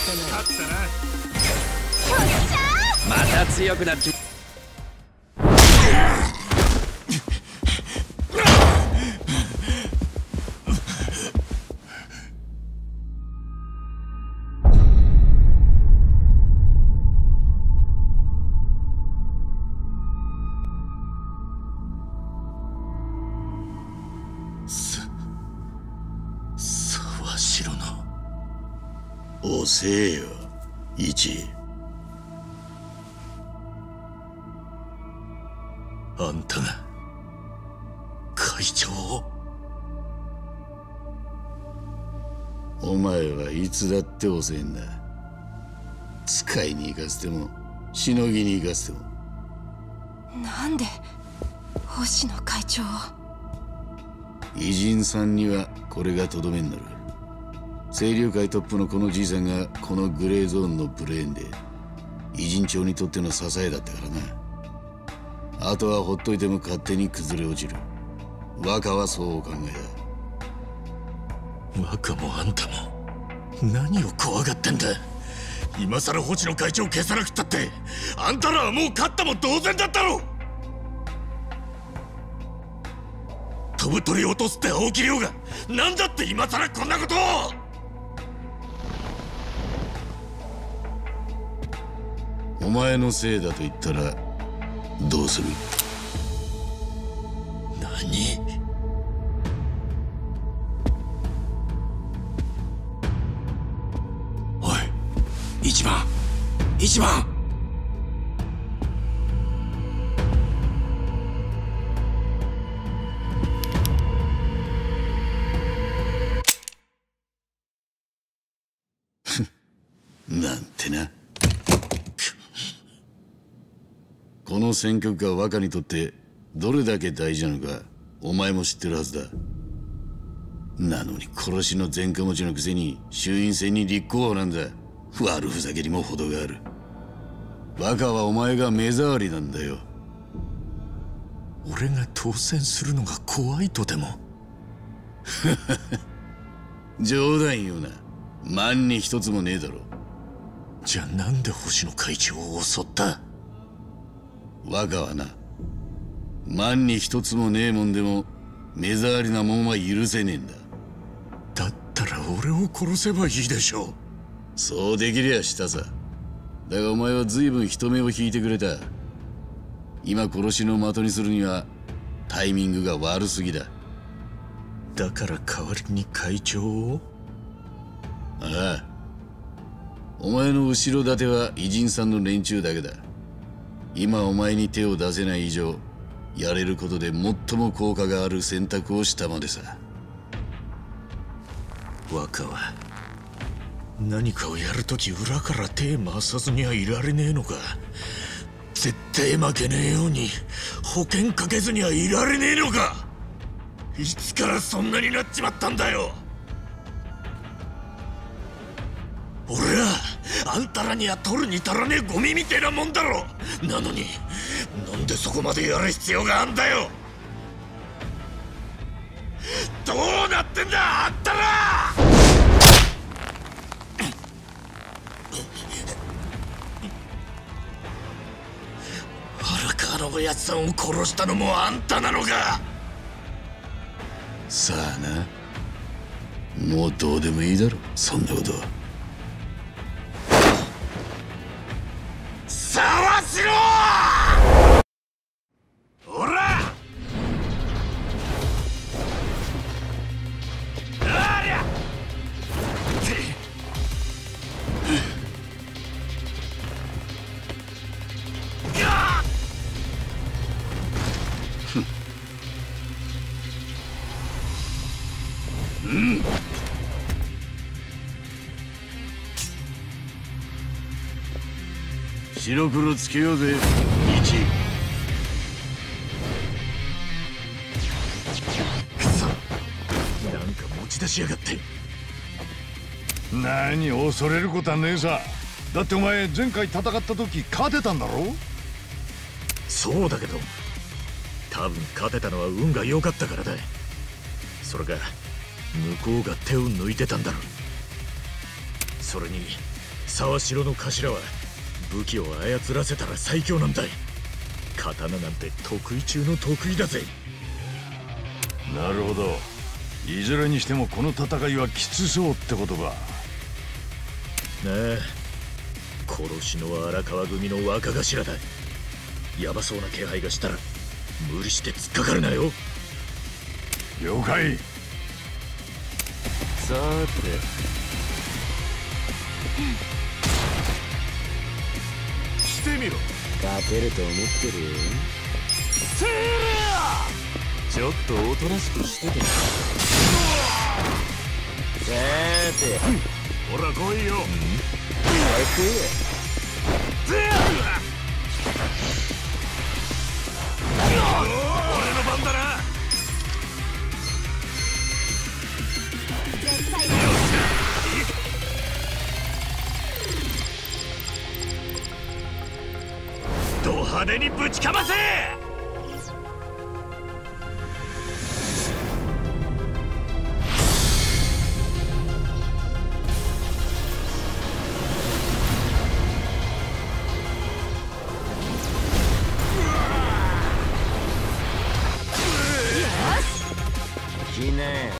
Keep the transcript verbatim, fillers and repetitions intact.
また強くなっちまう。 遅えよ、一。あんたが会長を。お前はいつだって遅えんだ。使いに行かせてもしのぎに行かせても。 なんで星野会長を。 偉人さんにはこれがとどめになる。清流会トップのこのじいさんがこのグレーゾーンのブレーンで偉人町にとっての支えだったからな。あとはほっといても勝手に崩れ落ちる。若はそうお考えだ。若もあんたも何を怖がってんだ。今さら星野会長を消さなくったってあんたらはもう勝ったも同然だったろ。飛ぶ鳥を落とすって青木亮が何だって今さらこんなことを。お前のせいだと言ったらどうする。何。おい、一番一番。なんてな。この選挙区が若にとってどれだけ大事なのかお前も知ってるはずだ。なのに殺しの前科持ちのくせに衆院選に立候補なんだ。悪ふざけにも程がある。若はお前が目障りなんだよ。俺が当選するのが怖いとでも。冗談言うな。万に一つもねえだろ。じゃあなんで星野会長を襲った。若はな、万に一つもねえもんでも目障りなもんは許せねえんだ。だったら俺を殺せばいいでしょう。そうできりゃしたさ。だがお前は随分人目を引いてくれた。今殺しの的にするにはタイミングが悪すぎだ。だから代わりに会長を。ああ、お前の後ろ盾は偉人さんの連中だけだ。今お前に手を出せない以上やれることで最も効果がある選択をしたまでさ。若は何かをやるとき裏から手回さずにはいられねえのか。絶対負けねえように保険かけずにはいられねえのか。いつからそんなになっちまったんだよ。俺はあんたらには取るに足らねえゴミみてえなもんだろ。なのになんでそこまでやる必要があんだよ。どうなってんだあんたら。荒川のおやつさんを殺したのもあんたなのか。さあな、もうどうでもいいだろそんなことは。さわしろおら。ありゃうん。白黒つけようぜ、一。くそ、なんか持ち出しやがって。 何、恐れることはねえさ。だってお前前回戦った時勝てたんだろ。 そうだけど多分勝てたのは運が良かったからだ。それが向こうが手を抜いてたんだろ。それに沢城の頭は武器を操らせたら最強なんだ。刀なんて得意中の得意だぜ。 なるほど。いずれにしてもこの戦いはきつそうってことか。 なあ、殺しの荒川組の若頭だ。ヤバそうな気配がしたら無理して突っかかるなよ。 了解。 さーて、してみろ。 勝てると思ってるよ。 せーちょっとおとなしくしてて。さーて、 ほら来いよ。俺の番だな。ド派手にぶちかませ。